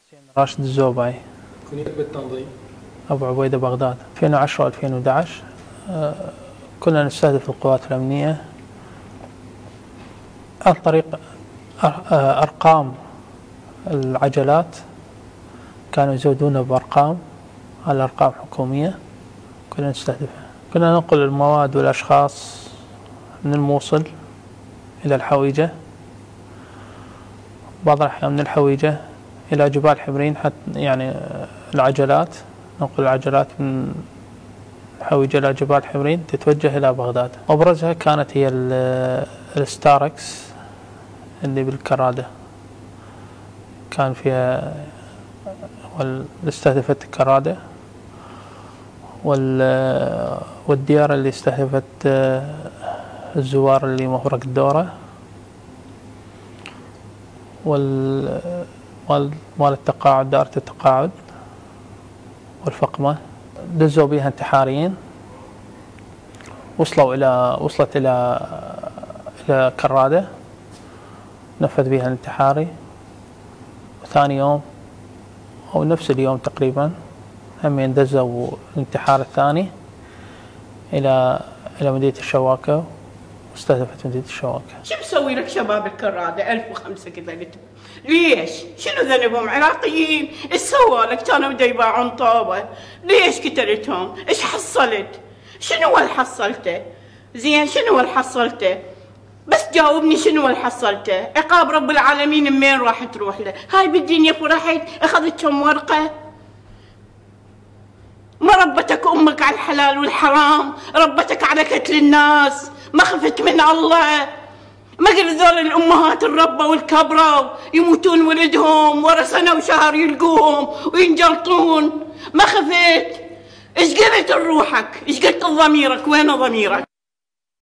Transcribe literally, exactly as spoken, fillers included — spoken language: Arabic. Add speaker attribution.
Speaker 1: حسين راشد الزوبعي.
Speaker 2: كنية بالتنظيم؟
Speaker 1: أبو عبيدة بغداد. ألفين وعشرة وألفين وأحد عشر كنا نستهدف القوات الأمنية عن طريق أرقام العجلات، كانوا يزودون بأرقام على أرقام حكومية كنا نستهدفها. كنا ننقل المواد والأشخاص من الموصل إلى الحويجة، بعض الأحيان من الحويجة إلى جبال حبرين، حتى يعني العجلات ننقل العجلات من الحويجة إلى جبال حبرين تتوجه إلى بغداد. أبرزها كانت هي الستاركس اللي بالكرادة، كان فيها استهدفت الكرادة، والديار اللي استهدفت الزوار اللي مفرق الدورة، وال مال التقاعد دائرة التقاعد والفقمة. دزوا بها انتحاريين، وصلوا إلى وصلت إلى إلى كرادة، نفذ بها الانتحاري. وثاني يوم أو نفس اليوم تقريبا هم دزوا الانتحار الثاني إلى إلى مدينة الشواكة، واستهدفت مدينة الشواكة.
Speaker 3: شو مسوي لك شباب الكرادة ألف وخمسة قتلتهم؟ ليش؟ شنو ذنبهم؟ عراقيين؟ ايش سووا لك؟ كانوا بده يباعون طوبة، ليش قتلتهم؟ ايش حصلت؟ شنو اللي حصلته؟ زين شنو اللي حصلته؟ بس جاوبني شنو اللي حصلته؟ عقاب رب العالمين منين راح تروح له؟ هاي بالدنيا فرحت اخذت كم ورقة؟ ما ربتك امك على الحلال والحرام، ربتك على قتل الناس، ما خفت من الله. ما قل ذول الامهات الربة والكبرة يموتون ولدهم ورا سنة وشهر يلقوهم وينجلطون، ما خفت؟ ايش قلت لروحك؟ ايش قلت لضميرك؟ وين ضميرك؟